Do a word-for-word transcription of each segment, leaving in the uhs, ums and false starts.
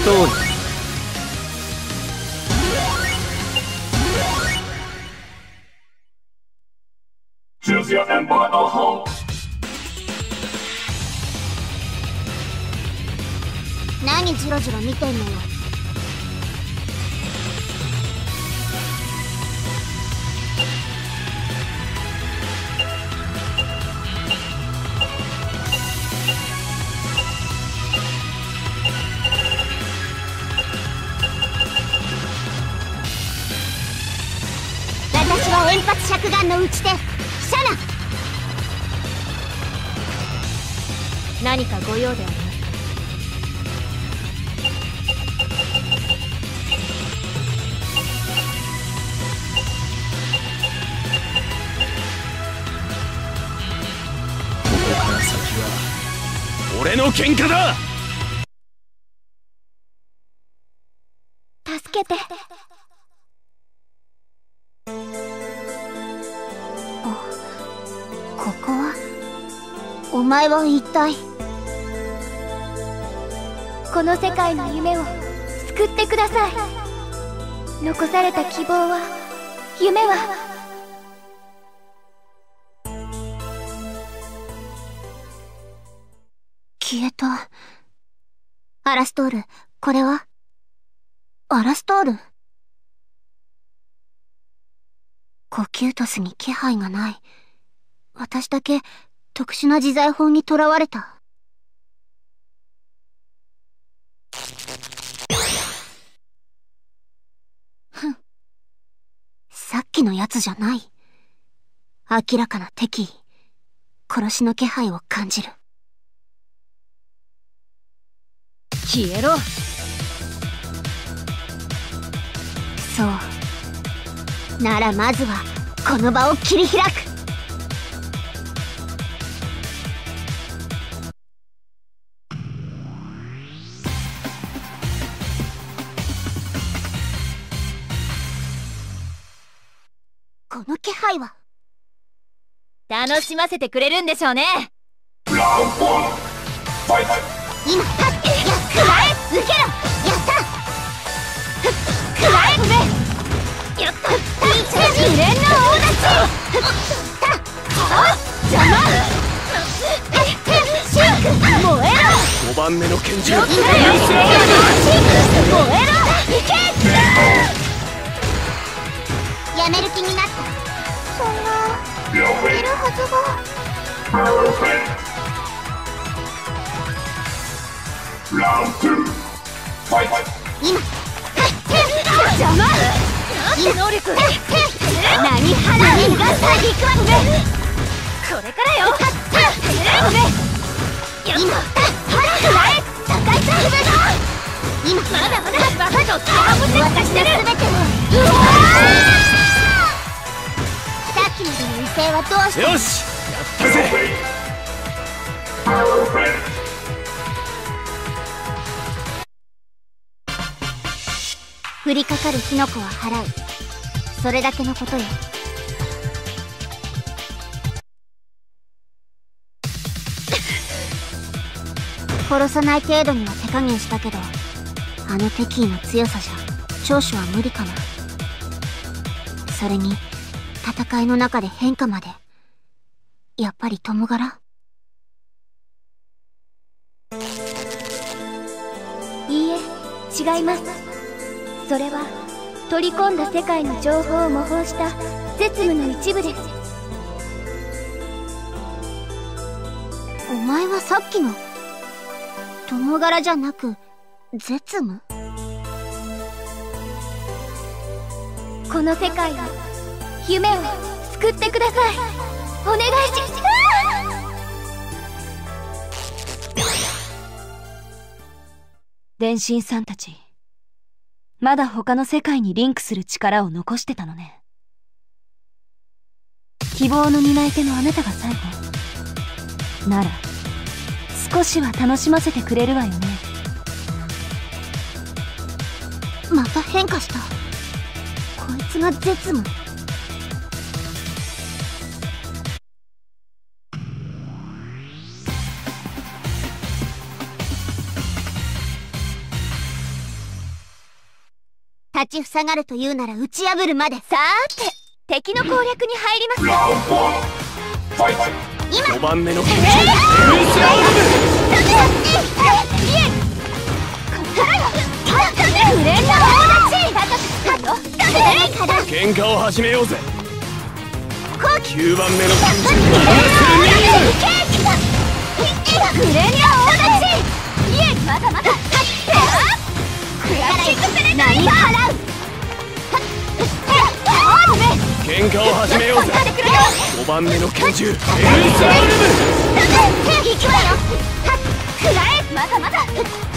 通り。 Choose your emperor or home. 何ジロジロ見てんのよ。私は円発尺眼の打ち手シャナ。何かご用でありますか？ ここから先は俺の喧嘩だ。 助けて。ここは？お前は一体？ この世界の夢を救ってください。残された希望は、夢は。 消えた。アラストール、これは？アラストール？コキュートスに気配がない。私だけ特殊な自在法に囚われた。ふん。さっきのやつじゃない。明らかな敵意。殺しの気配を感じる。 消えろ。 そう。ならまずはこの場を切り開く。この気配は楽しませてくれるんでしょうね。 今、立ってやっ食らえ受けろやった食らえやったいいチャージ連の大立ちた邪魔シンク燃えろごばんめの拳銃。 燃えろいけやめる気になった。そんないるはずが。今邪魔なんて能力何払うがサディクワップこれからよ今払うわえ高いサーブだ今まだまだバカとターボチェックしてる全てをさっきまでの威勢はどうしたの？ よしやったぜ。 降りかかる火の粉は払う。それだけのことよ。殺さない程度には手加減したけど、あの敵意の強さじゃ長所は無理かな。それに戦いの中で変化まで。やっぱり共柄？ いいえ、違います。それは取り込んだ世界の情報を模倣した絶務の一部です。 お前はさっきの共柄じゃなく絶務？ この世界を夢を救ってください。お願いし電信さんたち、まだ他の世界にリンクする力を残してたのね。希望の担い手のあなたが最後なら少しは楽しませてくれるわよね。 また変化した。こいつが絶務。 立ちふさがるというなら打ち破るまで。 さーて、敵の攻略に入ります。 今ごばんめの拳銃、 えー、 エルスラウルム。 フレンド大立ち。 喧嘩を始めようぜ。きゅうばんめの拳銃、 フレンド大立ち。いえ、まだまだ。クラッシングセレンダーに払う。 喧嘩を始めようぜ。ごばんめの拳銃、エルスラウルム。 行くわよ。くらえ、まだまだ。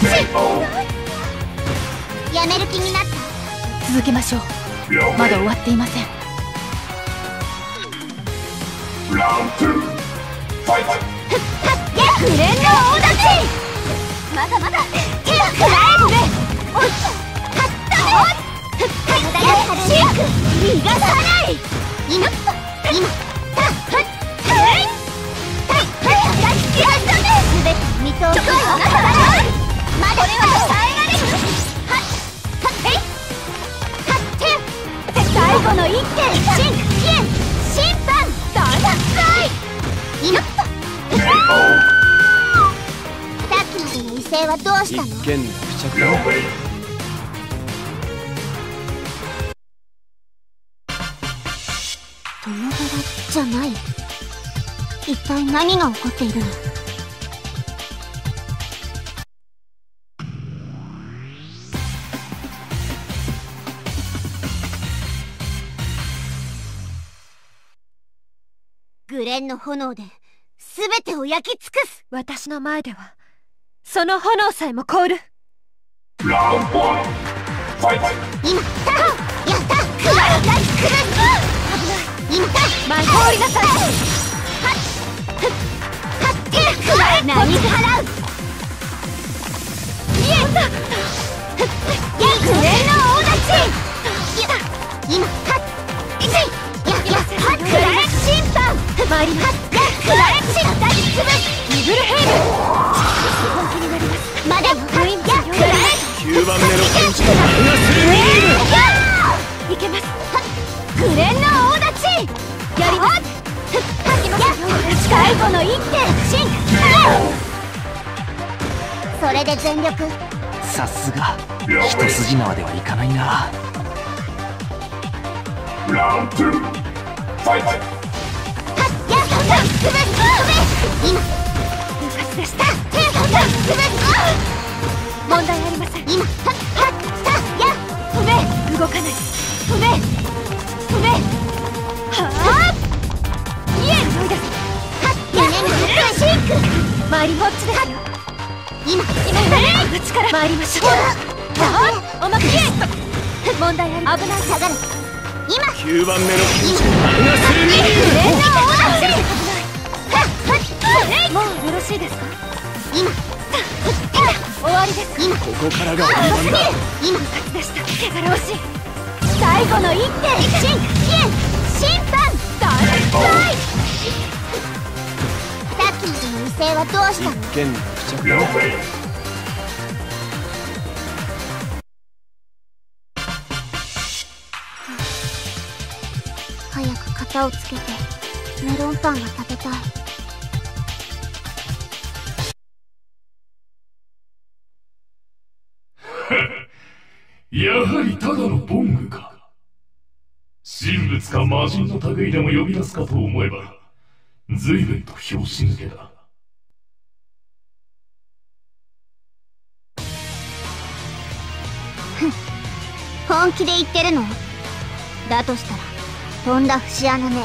やめる気になった。 続けましょう。まだ終わっていません。 ラウンドツー、ファイト。 フレンド大立ち。まだまだ。くらえ。おい。勝ったよ。体が軽い。逃がさない。 今今たっはっはいたっはっすべて見通す。まだこれは耐えられる。はっはっえいはって最後の一手。審議円審判大発会。 今さっきまでの威勢はどうしたの？ 一件落着だ。 友柄じゃない。一体何が起こっているの？グレンの炎で全てを焼き尽くす。 私の前ではその炎さえも凍る。 ラウンドワン、ファイト。 今たやったくらいライスクル今だ前通りなさい。 はっふっはっえくらい何払う。 イエスふっグレンの大立ち。 今はっいちややはっくらえ審判参ります。 くらえ審判大粒イブルヘイム。本気になります。 まだよはっやくらえきゅうばんめの拳銃、マグナスルミーム。 いけます。グレンの大立ち。やります。最後の一手。シンそれで全力。 さすが一筋縄ではいかないな。 ラウンドツー、ファイト。 やったすべすべ今部活でした。 すべ問題ありません。 今はっはっや不明動かない。不明不明はあイエス。 夢に美しいく回りぼっちですよ。 今今の力回りましょう。はあおまけ問題あり。危ない下がる今きゅうばんめの拳銃、マグナスルミーム。 もうよろしいですか。 今終わりです。 今ここからが本番だ。 今でした。汚らわしい。最後の一手。審審判大会。 さっきまでの威勢はどうしたの？ 一件落着了だ。 解。 早く型をつけてメロンパンが食べたい。 やはりただのボングか。神仏か魔人の類でも呼び出すかと思えば随分と拍子抜けだ。 本気で言ってるの？だとしたらとんだ節穴ね。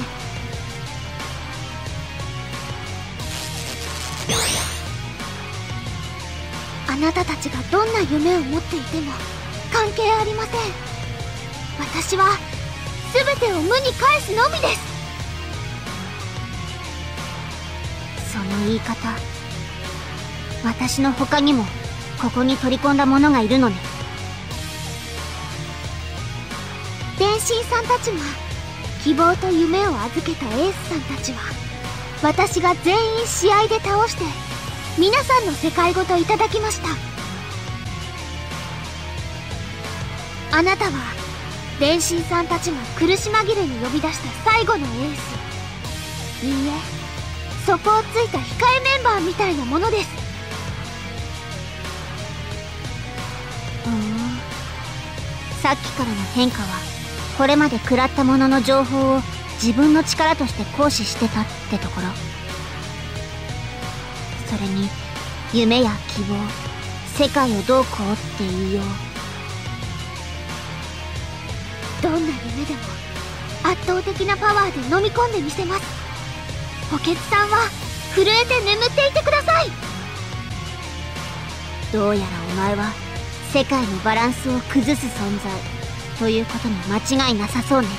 あなたたちがどんな夢を持っていても関係ありません。私は全てを無に返すのみです。その言い方、私の他にもここに取り込んだ者がいるのね。天心さんたちが希望と夢を預けたエースさんたちは私が全員試合で倒して皆さんの世界ごといただきました。あなたは電信さんたちが苦し紛れに呼び出した最後のエース。いいえ、そこをついた控えメンバーみたいなものです。うーん、さっきからの変化はこれまで食らったものの情報を自分の力として行使してたってところ。それに夢や希望、世界をどうこうって言いよう。どんな夢でも圧倒的なパワーで飲み込んでみせます。補欠さんは震えて眠っていてください。どうやらお前は世界のバランスを崩す存在ということに間違いなさそうね。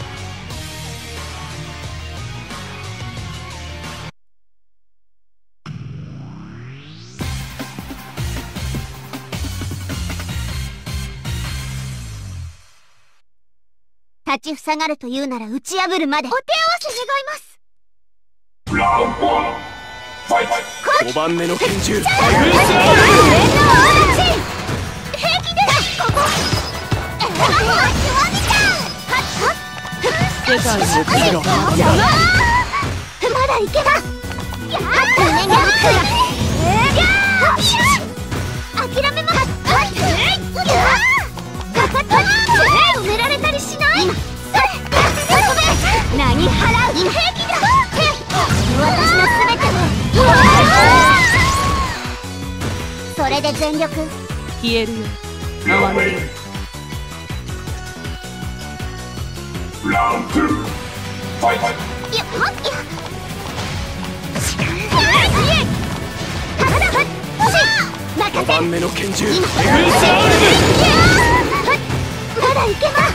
立ちふさがるというなら打ち破るまでお手合わせ願います。 ごばんめの拳銃エグルスア平気ですここ世界の国がまだいけばやー諦めます止められたりしない。何払う平気だ。私の全てをそれで全力消えるよ哀れよ。 ラウンドツーファイト。 いやはっやごばんめの拳銃エグルスアまだいけます。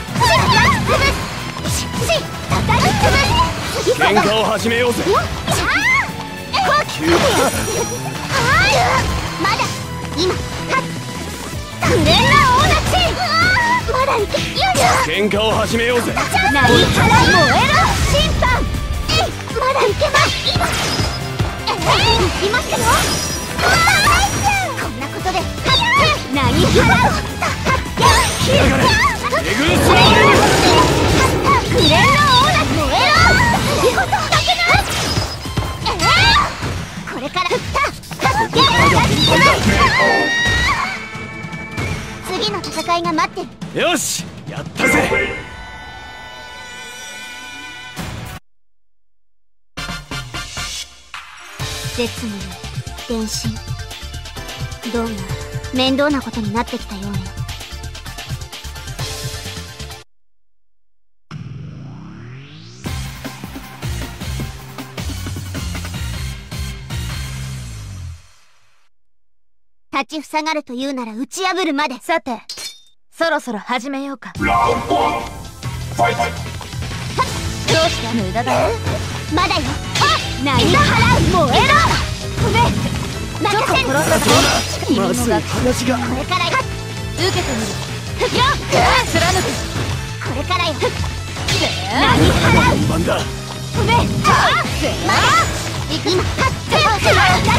喧嘩を始めようぜ。 まだ今クレーナー大立ちまだいけ喧嘩を始めようぜ。 何払い燃えろ審判まだいけます今いきますよ。こんなことで何払う来やがれエグルスアクレーナー大立ち燃えろいいことだけなこれから次の戦いが待ってる。 よしやったぜ。 絶務の電信どうも面倒なことになってきたようね。立ちふさがるというなら打ち破るまで。 さてそろそろ始めようか。 ラウンドワンファイト。 どうした無駄だよ。 まだよ。何払う燃えろごめん任せる。 まずい話がこれからよ受けてみるよっ貫く。 これからよ何払う本番だ。 ごめんはぁまだ今はっ全部くらい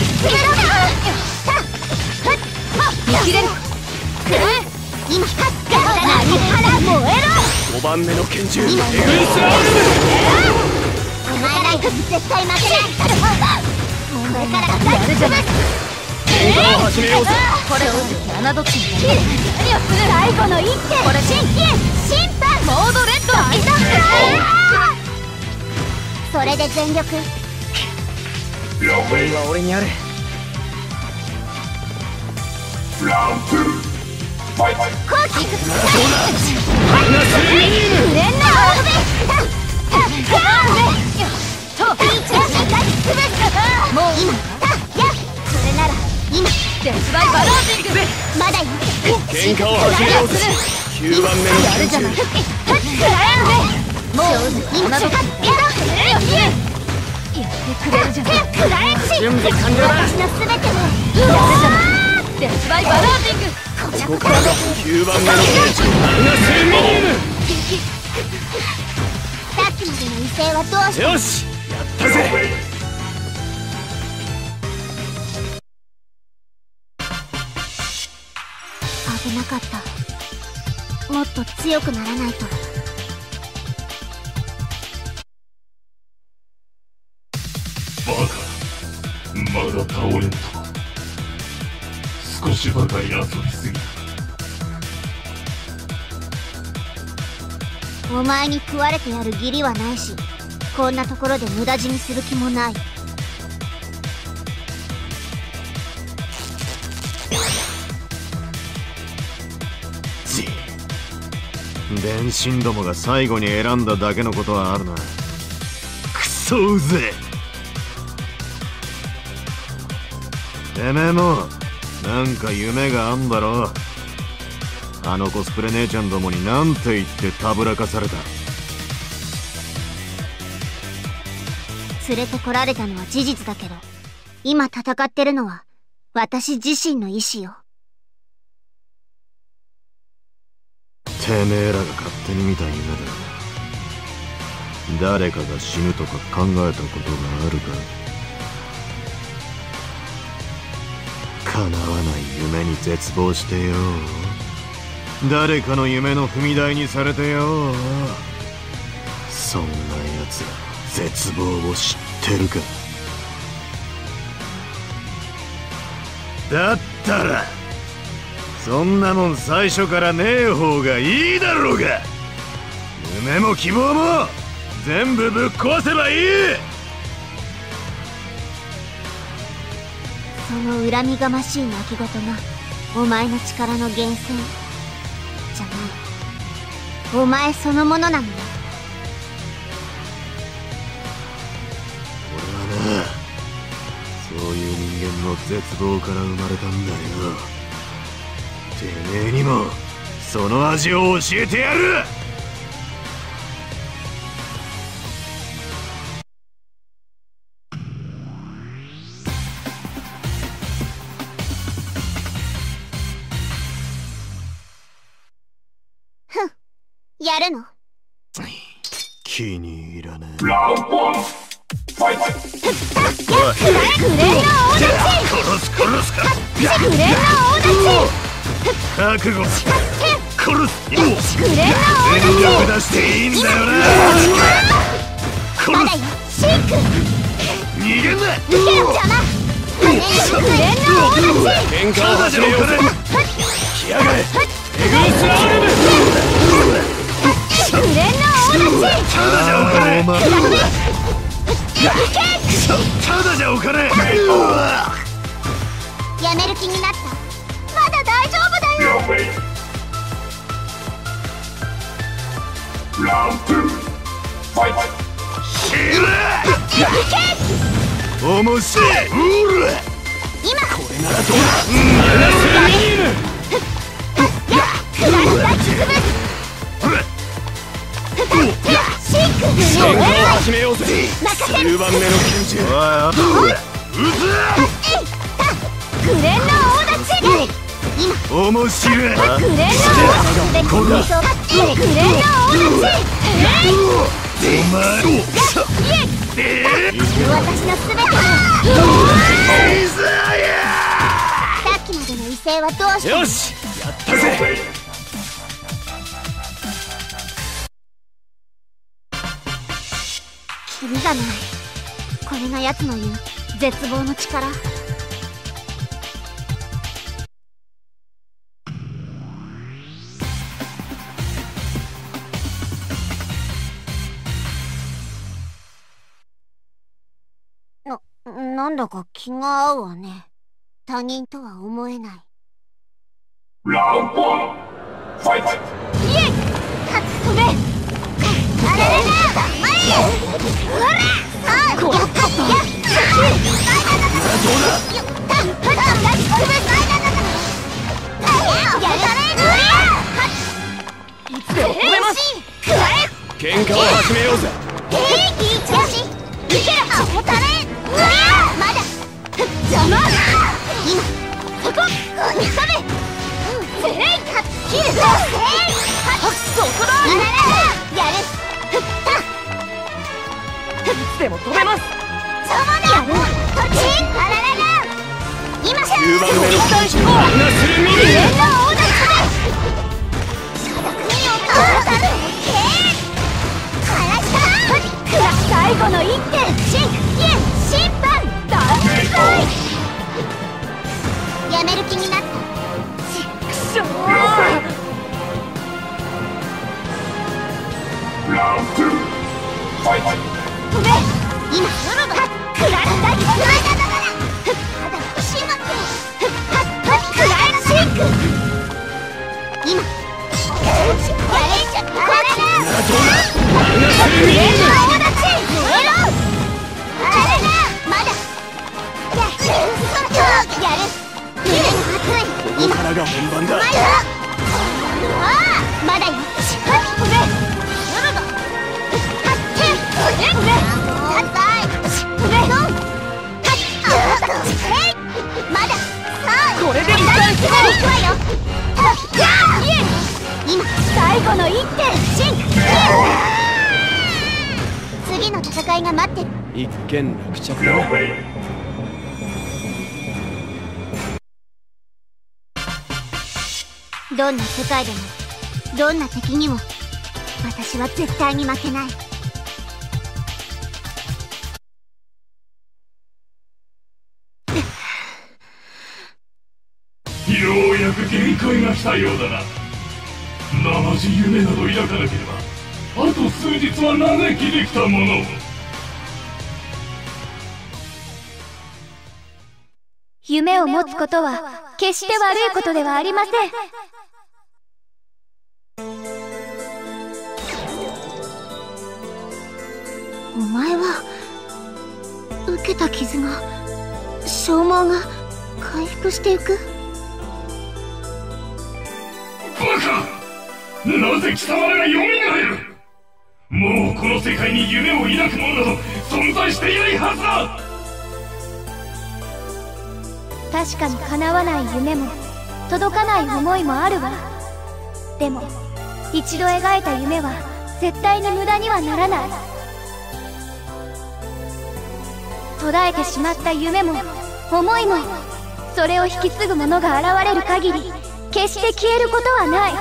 見切れる。 今はっ何払う燃えろごばんめの拳銃エグルスアお前ら絶対負けない。これからがやるじゃない。 喧嘩を始めようぜ。 これを侮って何をする。 最後の一手これ審判モードレッドそれで全力応援は俺にある。 ラウンドツーファイト。 コーキならどうだマイナスミニウムフレンナーオベともう今やそれなら今デスバイバラージングまだよ喧嘩を始めようぜ。きゅうばんめの拳銃もう侮ってやってくれるじゃん。 くらえし準備完了だ。 私の全てをやるじゃないデスバイバラージング。 ここからがきゅうばんめの拳銃マイナスミニウム。 さっきまでの威勢はどうした。 よしやったぜ。 危なかった。もっと強くならないと。 バカ、まだ倒れんと。少しばかり遊びすぎた。 お前に食われてやる義理はないし、こんなところで無駄死にする気もない。 電信どもが最後に選んだだけのことはあるな。クソうぜえ。てめえもなんか夢があんだろ。あのコスプレ姉ちゃんどもになんて言ってたぶらかされた。 連れてこられたのは事実だけど、今戦ってるのは私自身の意志よ。 てめえらが勝手に見た夢だ。誰かが死ぬとか考えたことがあるか。叶わない夢に絶望してよ。誰かの夢の踏み台にされてよ。そんな奴ら絶望を知ってるか。だったらそんなもん最初からねえ方がいいだろうが。夢も希望も全部ぶっ壊せばいい。 その恨みがましい泣き言がお前の力の源泉じゃない、お前そのものなのよ。 俺はな、そういう人間の絶望から生まれたんだよ。てめえにもその味を教えてやる。 ふん、やるの？ 気に入らねえ。 ラウンドワン、ファイト。 くれんの大立ち。 殺す殺すか。 くれんの大立ち。 覚悟殺す。 くれんの大全力出していいんだよな。 まだよ、シンク。 逃げんな。 受けろ邪魔。くれんの大立ち。 喧嘩を始めようぜ。来やがれ。エグースラーレム。 くれんの大立ち。 ただじゃおかねえ。ただじゃおかねえ。 やめる気になった？まだ大丈夫だよ。 ラウンドツー、ファイト。 面白い。うら。 今これならどうだ。シンク。 始めようぜ。じゅうばんめの拳銃。撃くれんの大立ち。 つ。面白い。 くれんの大立ち。くれんの大立ち。 お前。 私のすべてだ。さっきまでの威勢はどうしたの？ よし、やったぜ。 キリがない。これが奴の言う絶望の力。な、なんだか気が合うわね。他人とは思えない。 ラウンドワン、ファイト。 イエイ！はっ、飛べ！あれれれ！前へ！ほら！ああ！こやった！やった！どうだ！やった！はっ！ラッキー！やれ！いつでも飛べます！くらえ！ 喧嘩を始めようぜ。 平気！調子！いけろ！おたれ！まだ！邪魔！今！そこ！食べ！せい！切る！せい！はっ！そこだ！あららら！やる！ふった！いつでも飛べます！そのね！やる！こっち！あららら！今！ じゅうばんめの拳銃。みんなするミリ！ 上の大立ちだ！所属にを倒さぬ！けー！からした！最後の一手！シン！イエン！シンプ！ が本番だ。お前はああまだよ。しっかり飛べ。やるだ。はってえっやったい。しっ飛べドン。はっあえいまださあこれでリターンすぐ行くわよ。はっやー今最後の一手シン次の戦いが待ってる。 一件落着だ。 どんな世界でもどんな敵にも私は絶対に負けない。 ようやく限界が来たようだな。生地夢など抱かなければあと数日は長生きできたものを。 夢を持つことは決して悪いことではありません。 お前は受けた傷が消耗が回復していく。 バカ！なぜ貴様らが蘇る？もうこの世界に夢を抱く者など存在していないはずだ。 確かに叶わない夢も届かない思いもあるわ。でも一度描いた夢は絶対に無駄にはならない。途絶えてしまった夢も思いもそれを引き継ぐ者が現れる限り決して消えることはない。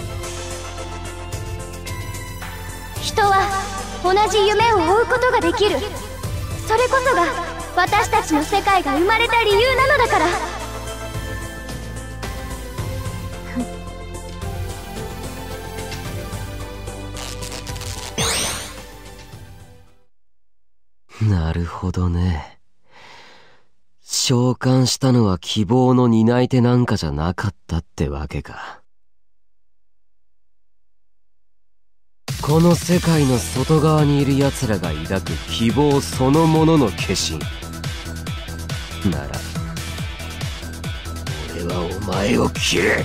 人は同じ夢を追うことができる。それこそが私たちの世界が生まれた理由なのだから。 なるほどね。召喚したのは希望の担い手なんかじゃなかったってわけか。この世界の外側にいる奴らが抱く希望そのものの化身なら、俺はお前を切る。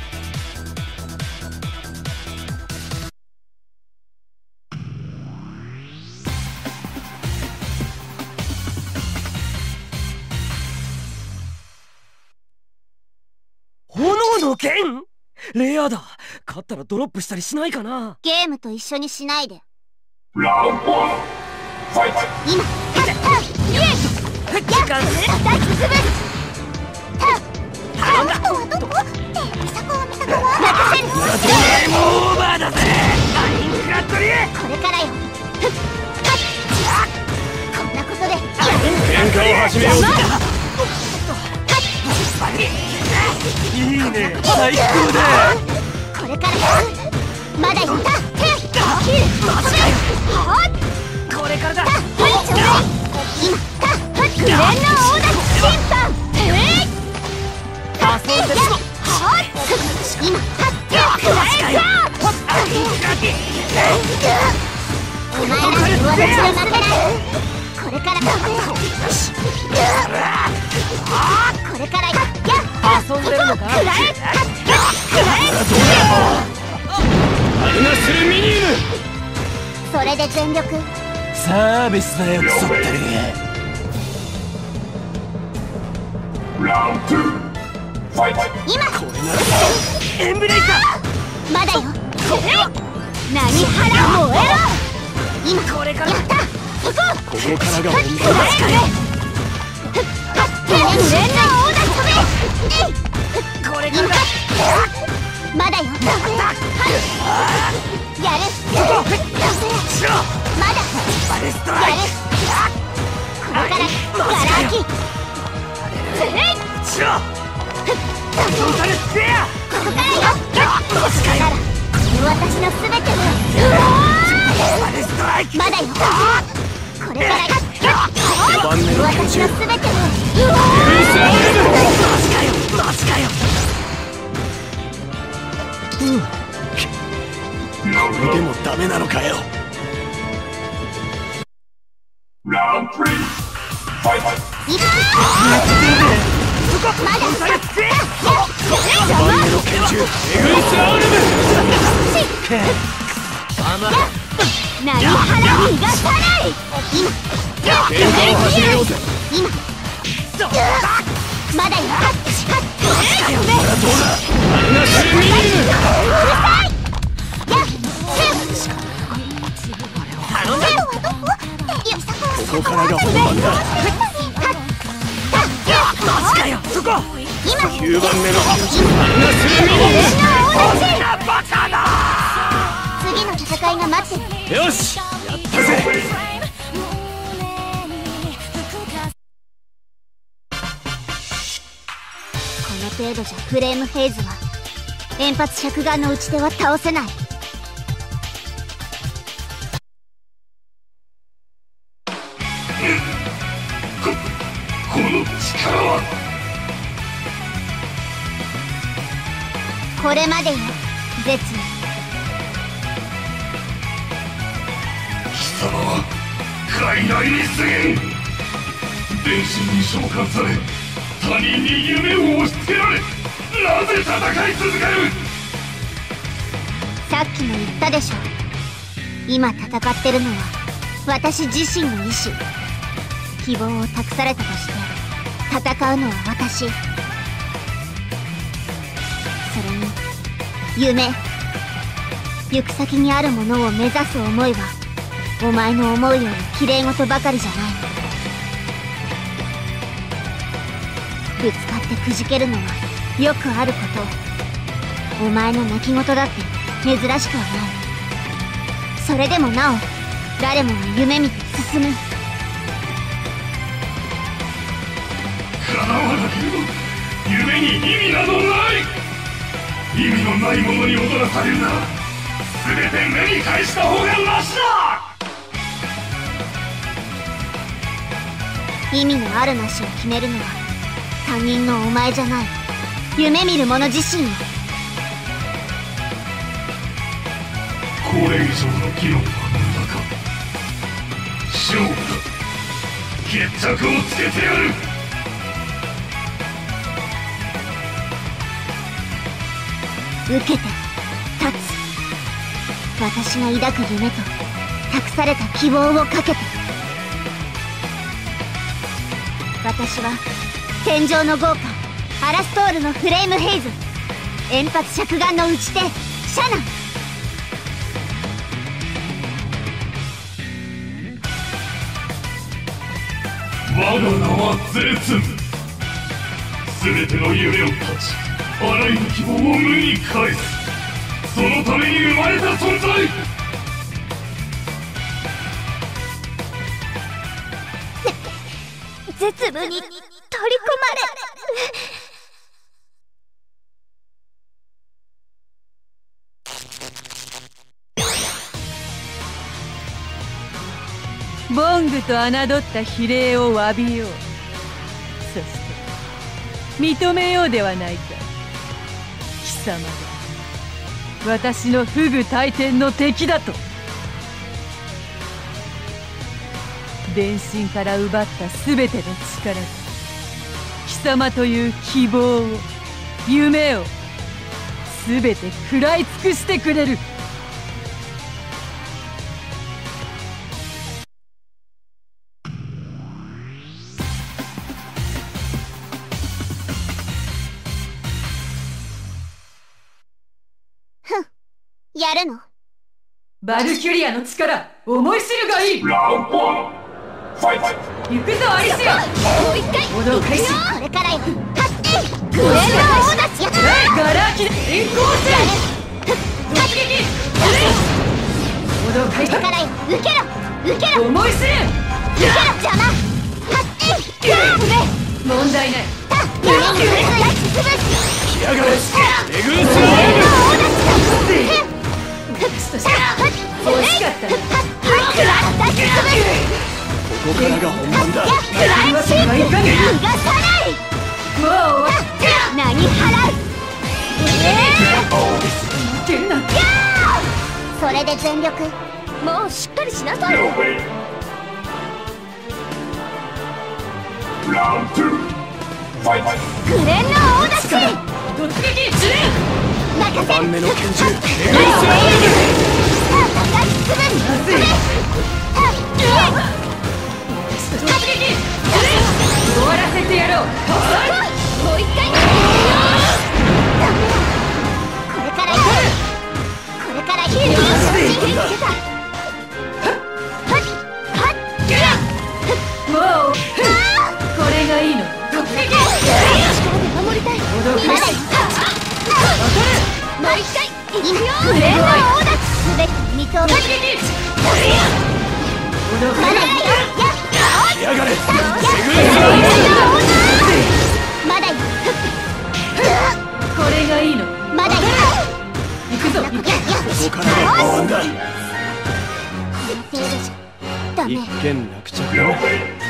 炎の剣？レアだ。勝ったらドロップしたりしないかな。 ゲームと一緒にしないで。 ラウンドワンファイト。 今勝ったイエスやっ抱きつぶす。頼んだ。あとはどこってミサコはミサコは任せる。 ゲームオーバーだぜ。アインクラッドリー。 これからよ。ふっはっこんなことで喧嘩を始めよう。いいね、最高だ。 これからまだいた。マジかよ。 これからだ。 はいちょうだい。今たグレンの大立ち審判。えい仮想です。 今たってくらえちゃう。お前らに私は負けない。これからこれからや遊んでるのか。 くらえくらえマグナスルミニウム。 それで全力。 サービスだよ、クソったり。 ラウンドツーファイト。 今これならエンブレイカー。 まだよ。何腹燃えろ。今これからやった。そこここからが本く番だ。 らえくれ。グレンの大立ち飛べ。 これからだ。 まだよ。やる。まだバレストライやる。これからガラ空き。 しろ。トータルスペア。 ここからよ。マジかよ。私のすべてを。 バレストライキ。 まだよ。これからよ。 ごばんめの拳銃。 私のすべてを。 マジかよ、マジかよ。これでもダメなのかよ。 ラウンドスリーファイト。 いいか。まだ。 トータルスペア。 エグンスアウルム。 何払い逃がさない。今喧嘩を始めようぜ。 今まだよ。ハッチハッチ。 どうだ。あれがシュミール。 うるさい。やっ頼んだ。ここからが本番だ。マジかよ。そこ。 今きゅうばんめのあれがシュミール。 私なバカだ。 次の戦いが待ってる。 よし、やったぜ。 この程度じゃフレームフェイズは円髪尺眼の打ち手は倒せない。 ここの力はこれまでよ絶務。 貴様は傀儡に過ぎん。電信に召喚され他人に夢を押し付けられ、なぜ戦い続ける。 さっきも言ったでしょ。今戦ってるのは私自身の意志。希望を託されたとして戦うのは私。それに夢、行く先にあるものを目指す思いはお前の思うように綺麗事ばかりじゃない。ぶつかってくじけるのはよくあること。お前の泣き言だって珍しくはない。それでもなお誰もが夢見て進む。 叶わなければ夢に意味などない。意味のないものに踊らされるなら全て目に返した方がマシだ。 意味のあるなしを決めるのは他人のお前じゃない、夢見る者自身よ。 これ以上の議論は無駄か。勝負だ。決着をつけてやる。 受けて立つ。私が抱く夢と託された希望をかけて。私は天井の豪華アラストールのフレームヘイズ、円髪尺眼の打ち手シャナ。 我が名はゼツン。全ての夢を断ちあらゆる希望を無に返す。そのために生まれた存在。 絶部に取り込まれボングと侮った比例を詫びよう。そして認めようではないか。貴様が私の不倶戴天の敵だと。電信から奪った全ての力が貴様という希望を夢を全て食らい尽くしてくれる。 やるの？ バルキュリアの力思い知るがいい。 ラウンドワンファイト。 行くぞアリシア。 もう一回行動開始。 これからよ。勝ってクレーナーを出すやガラ空きで円光線突撃。行動開始。 これからよ。受けろ受けろ思い知る。 受けろ邪魔勝って問題ない。 夢に出し潰す。 来やがれエグンスアウルム。 惜しかったな。 ここからが本番だ。 逃がすにはいかねえ。 逃がさない。 もう終わっ何払う。 負けるな。 それで全力。 もうしっかりしなさい。 ラウンドツーファイト。 クレーナーを出し突撃。 何にばんめの拳銃終わらせてやろう。 もう一回これから行くこれから行くよしもうこれがいいの。 力で守りたい。まだいくもう一回行くよ。フレンドオーダーすべて見通しまだいくやがれまだいくこれがいいの。 まだいく行くぞ。 ここからが本番だ。 この程度じゃダメ。 一件落着了だ。 解。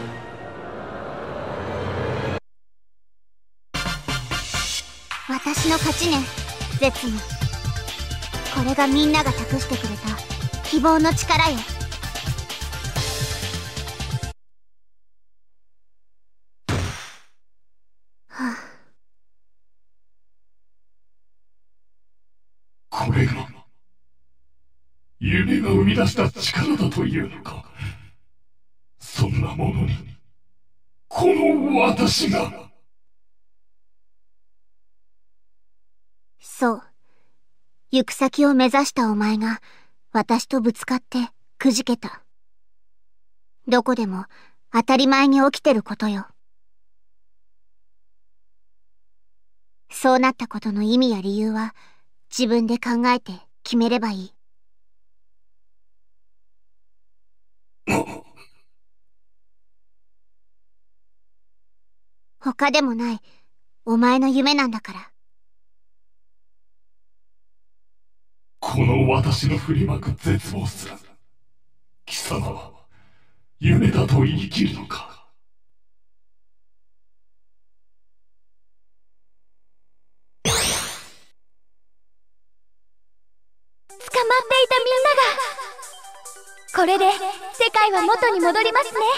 私の勝ちね、ゼツム。これがみんなが託してくれた希望の力よ。はあ、 これが夢が生み出した力だというのか。そんなものにこの私が。 そう。行く先を目指したお前が私とぶつかってくじけた。どこでも当たり前に起きてることよ。そうなったことの意味や理由は自分で考えて決めればいい。他でもないお前の夢なんだから。 この私の振りまく絶望すら貴様は夢だと言い切るのか。 捕まっていたみんながこれで世界は元に戻りますね。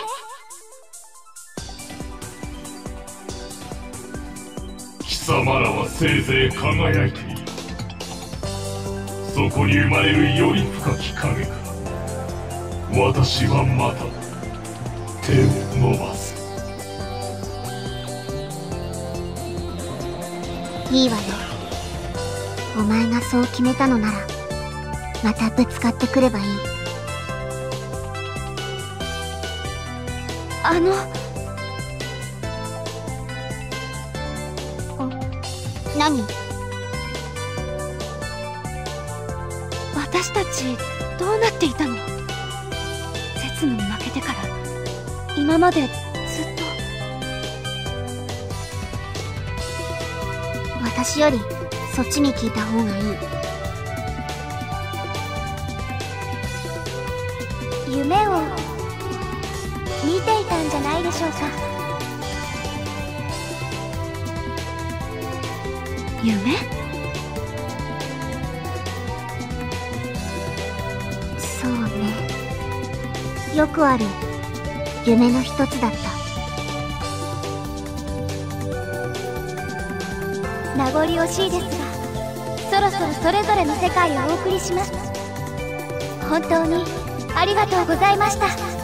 貴様らはせいぜい輝いている。そこに生まれるより深き影から私はまた手を伸ばす。 いいわよ。お前がそう決めたのならまたぶつかってくればいい。 あの何？ 私たちどうなっていたの？節務に負けてから今までずっと。 私よりそっちに聞いた方がいい。 夢を見ていたんじゃないでしょうか。夢？ そうね。よくある夢の一つだった。 名残惜しいですが、そろそろそれぞれの世界をお送りします。本当にありがとうございました。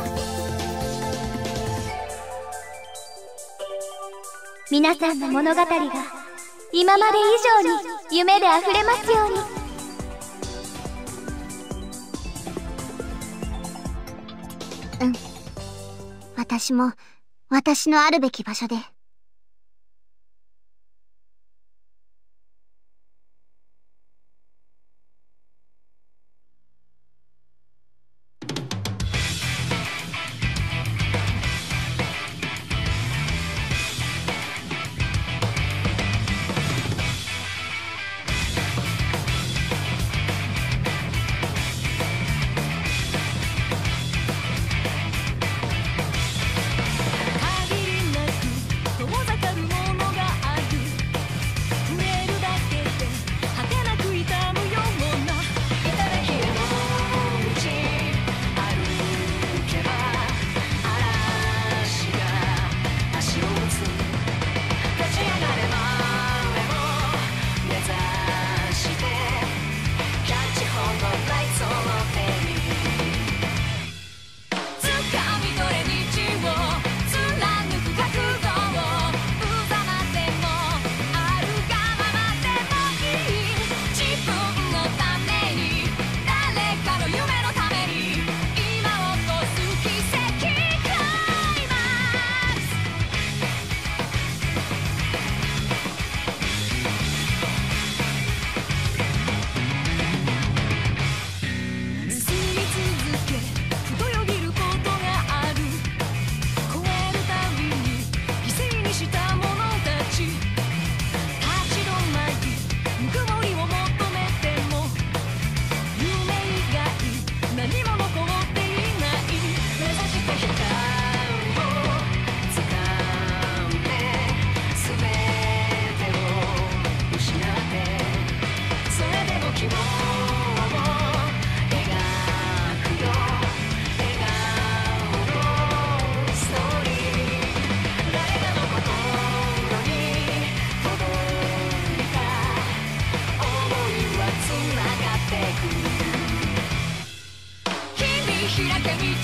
皆さんの物語が今まで以上に夢であふれますように。 うん。私も私のあるべき場所で。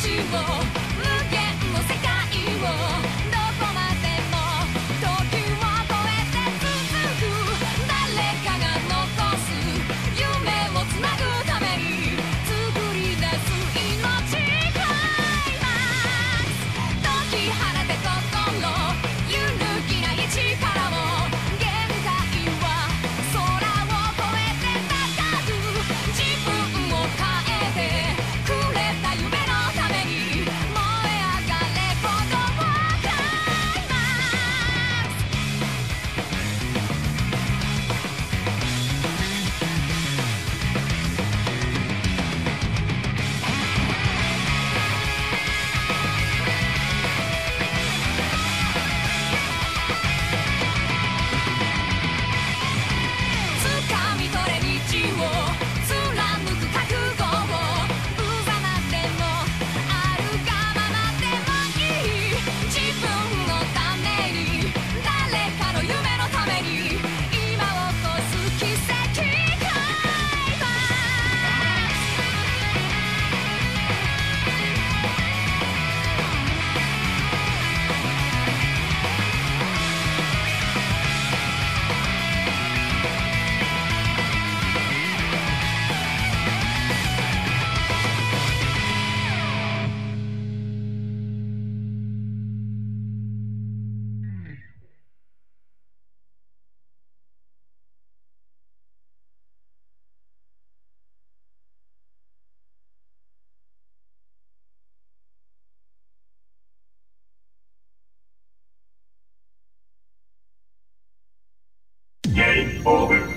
ゲームオーブ